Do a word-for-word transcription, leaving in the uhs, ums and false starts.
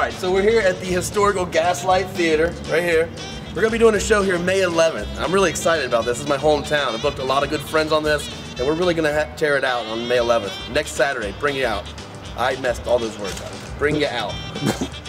right, so we're here at the historical Gaslight Theater, right here. We're gonna be doing a show here May eleventh. I'm really excited about this. This is my hometown. I booked a lot of good friends on this, and we're really gonna ha tear it out on May eleventh. Next Saturday, bring you out. I messed all those words up. Bring you out.